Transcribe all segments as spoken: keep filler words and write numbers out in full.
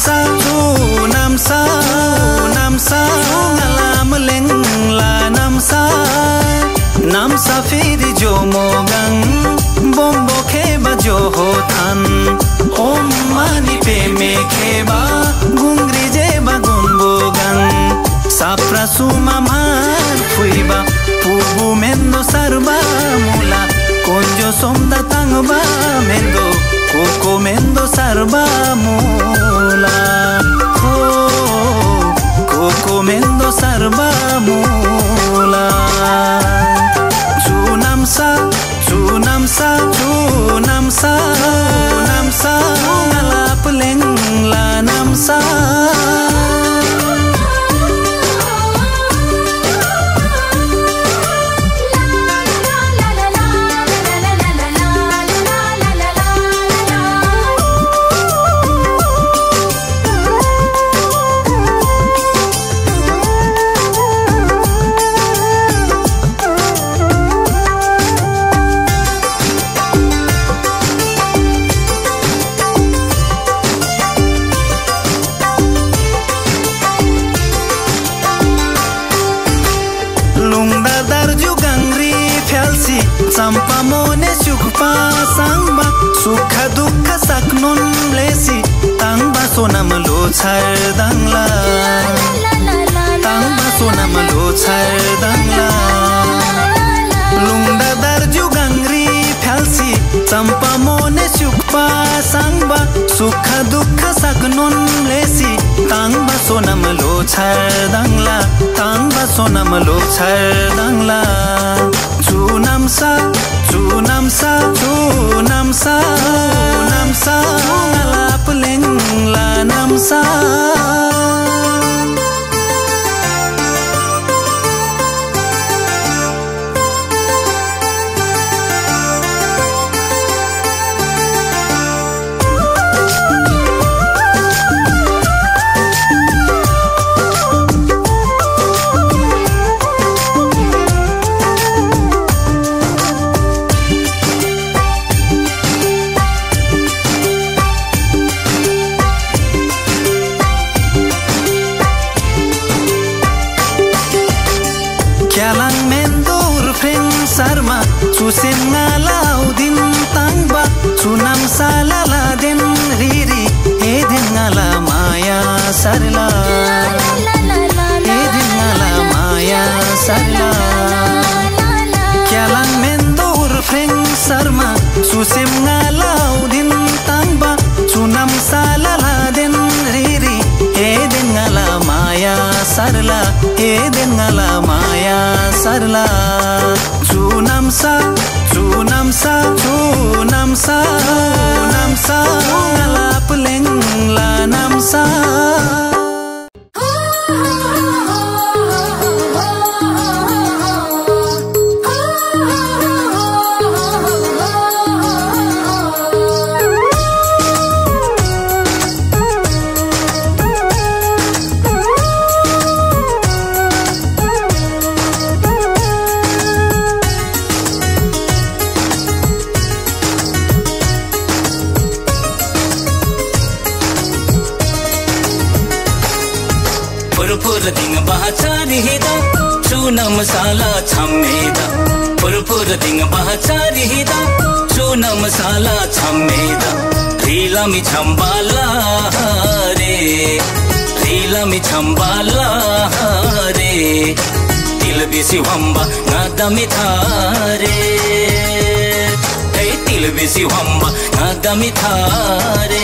namsa chu namsa namsa ngalam leng la namsa namsa feri jo mogang bombo kheba jo ho than om mani pe me kheba gungri je ba gunbogang sapra suma man fuiba pubu mendo sarba mula konjo somda tangba mendo koko mendo sarba mula oh koko mendo sarba mula chunamsa chunamsa chunamsa namsa ngalap leng la namsa sampa mone sukpa sangba sukha dukha saknon lesi tangba sonam lo char dangla tangba sonam lo char dangla lungda darju gangri phalsi sampa mone sukpa sangba sukha dukha saknon lesi tangba sonam lo char dangla tangba sonam lo char dangla chunamsa chunamsa chunamsa chunamsa ngalap leng la namsa Kyalang mendur freng sarma chusem ngalau din tangba chunam salala den riri edin ngala maya sarla edin ngala maya sarla Kyalang mendur freng sarma chusem ngalau din tangba chunam salala den riri edin ngala maya sarla edin ngala maya sarla chunamsa chunamsa chunamsa chunamsa ngalap leng la namsa ding bahachari hida chuna masala chammeda purpur ding bahachari hida chuna masala chammeda rila mi chambala re rila mi chambala re til bisi hamba ngada mi thare hey til bisi hamba ngada mi thare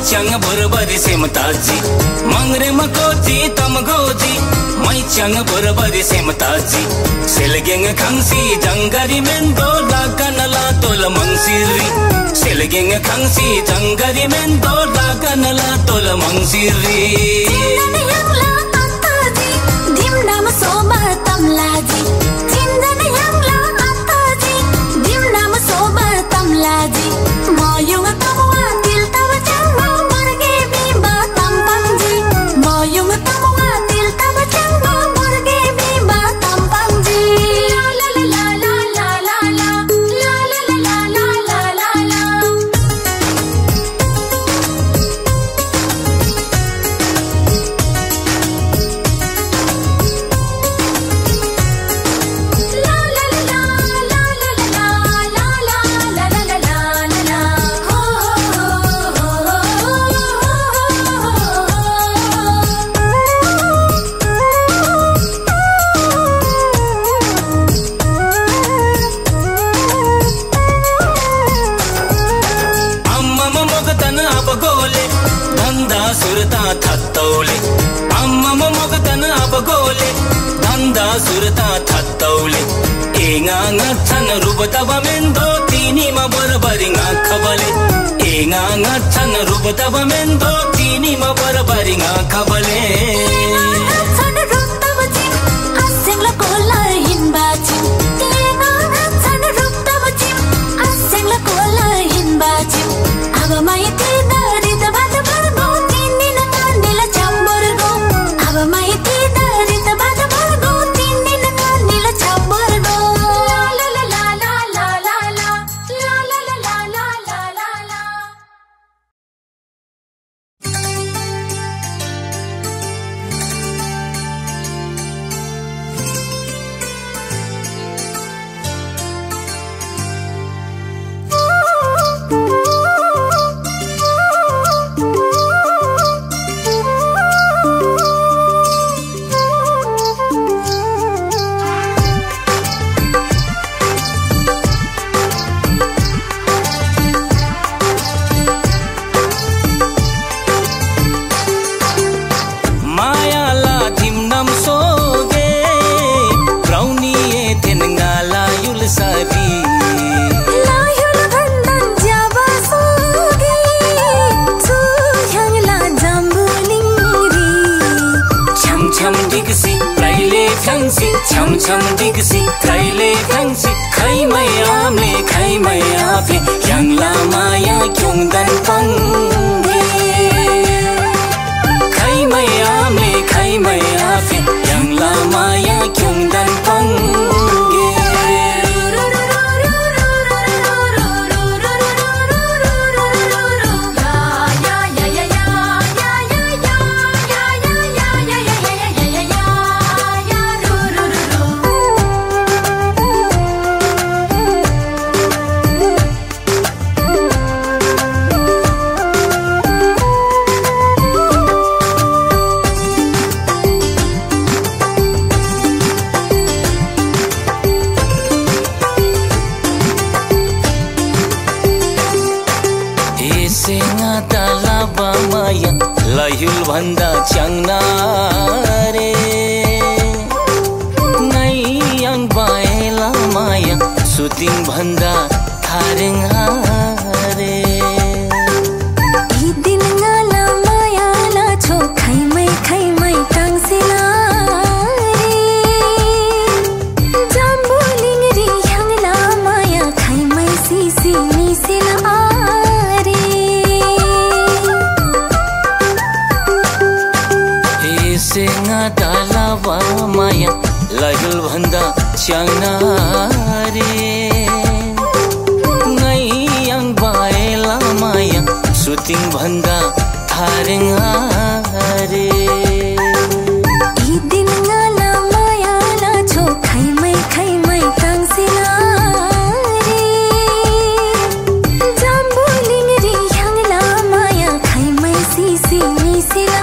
chang borbari semtaji mangre makoji tamgoji mai chang borbari semtaji selgeng khangsi jangari mendo lakanala tol mangsiri selgeng khangsi jangari mendo lakanala tol mangsiri surta thattaule enga ngachan rubtaba mendo tini ma barbari nga khabale enga ngachan rubtaba mendo tini ma barbari nga khabale ngachan rubtaba chi asengla kola hinba chi enga ngachan rubtaba chi asengla kola hinba chi aba mai tina rita bata bargo tini na nila chamborgo aba mai tina rita bata bargo cham cham digsi traile khangsi khai maya me khai maya phe yang la maya kyung dan pange khai maya me khai maya phe yang la maya kyung dan pange layul bhanda changna re nai yang baela maya suting bhanda thareng re idin ngala maya la cho khai mai khai mai tang sila re jambuling ri yang la maya khai mai si si ni sila senga dalaba maya layul bhanda changna re ngai yang baela maya suting bhanda thareng re idin ngala maya la cho khai mai khai mai tang sila re jambuling ri yang la maya khai mai si si ni sila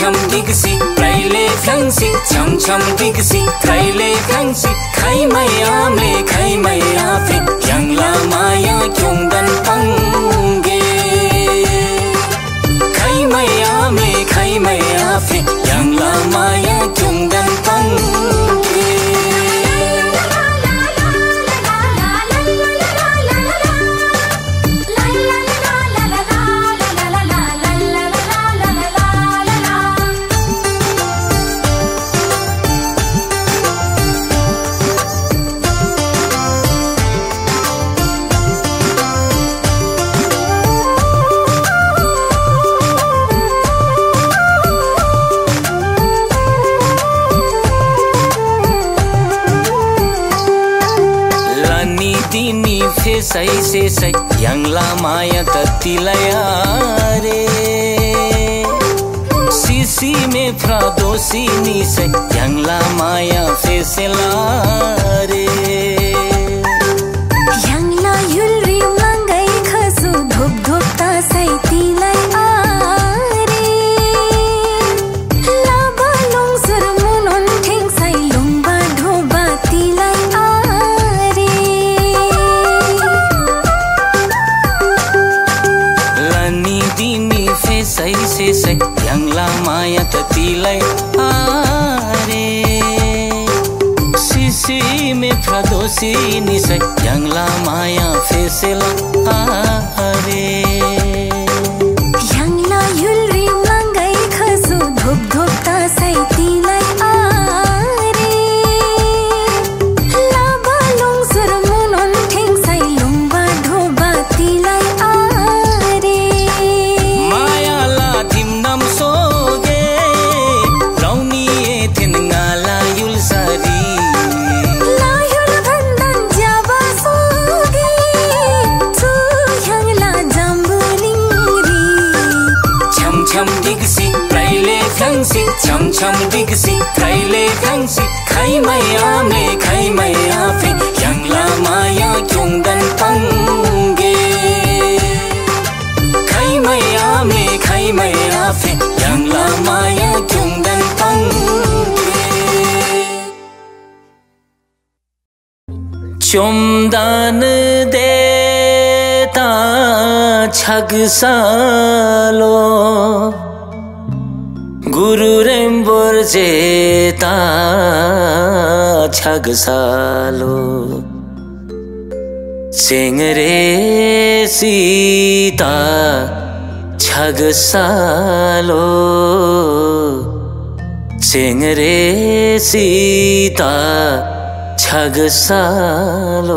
छम दिगसी प्राइले फ्यांसी छम छम दिगसी प्राइले फ्यांसी खाइ मैयामले खाइ मैयाफे यांगला माया क्योंगन पंगे खाइ मैयामले खाइ मैयाफे यांगला माया क्योंगन पंगे Sai se sai yang lama ya tatilaya re sisi me fradosi ni sai yang lama ya fesela re yang la yulri mangai khasu dhop dhop ta sai tilai are la balong sur munon theng sai longba dhoba tilai sai se sai yang lama ya tatilai are sisi me fradosi ni sai yang lama ya fesela are yang la yulri mangai khasu dhop dhop ta sai tilai are la balong sur munon theng sai longba dhoba tilai छम छम दिगसी प्राइले फ्यांसी खाइ मैयामले खाइ मैयाफे यांगला माया क्योंगन पंगे खाइ मैयामले खाइ मैयाफे यांगला माया क्योंगन पंगे चोमदान देता छगसालो गुरु रेम्बोर जेता छगसालो चेंगरे सीता छगसालो चेंगरे सीता छगसालो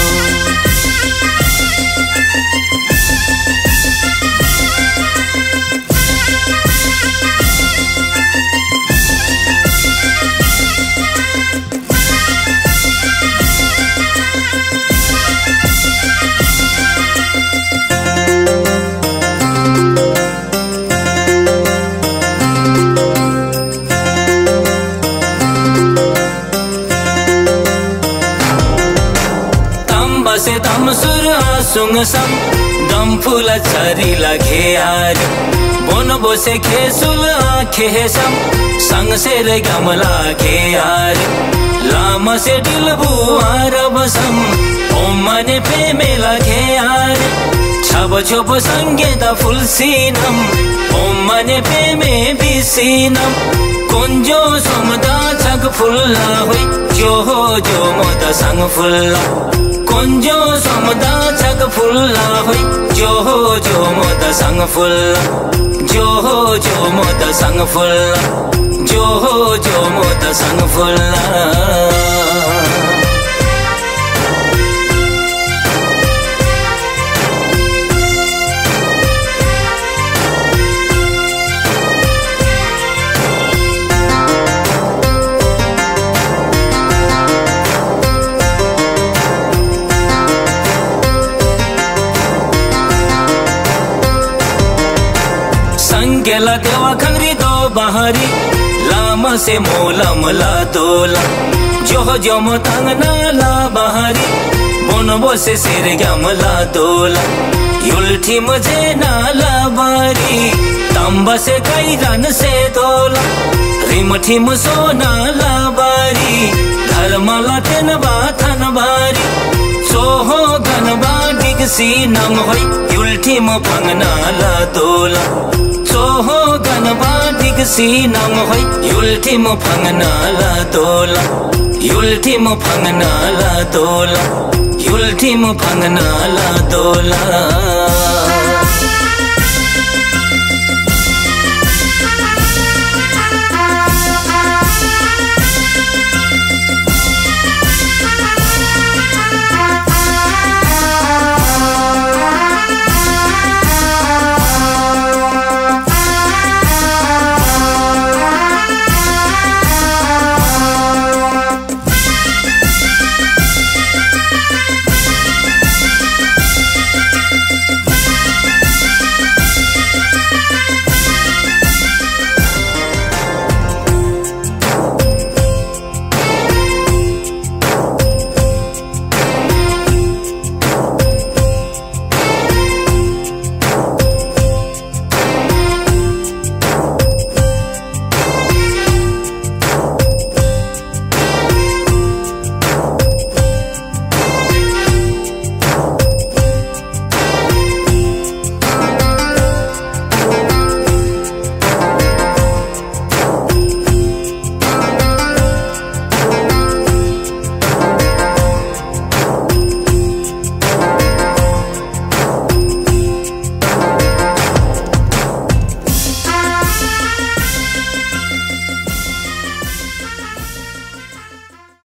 से तम सुर सुंग सम दम फूल छरी लगे यार बोन बोसे खेसुल आखे सम संग से रे गमला के यार लाम से दिलबु आरब सम ओम मने पे में लगे यार छब छब संगे द फुल सीनम ओम मने पे में भी सीनम कुंजो सुमदा छग फुल्ला हुई जो हो जो मोदा संग फुल्ला कुंजो सुमदा छग फुल्ला हुई जो हो जो मोदा संग फुल्ला जो हो जो मोदा संग फुल्ला जो हो जो मोदा संग फुल्ला संगेला देवा खंगरी दो बहारी लामा से मोला मला दोला जो जो मोतांग नाला बहारी बोनबो से सिर गमला दोला युल्ठी मुझे नाला बारी तंबा से कई रन से दो दोला रिमठिम सोना लाबारी धर्मला तेन बाथन बारी सोहो गनबा डिगसी नम होई युल्ठिम फंगना ला दोला सोहो गनबा डिगसी नम होई युल्ठिम फंगना ला दोला युल्ठिम फंगना ला दोला युल्ठिम फंगना ला दोला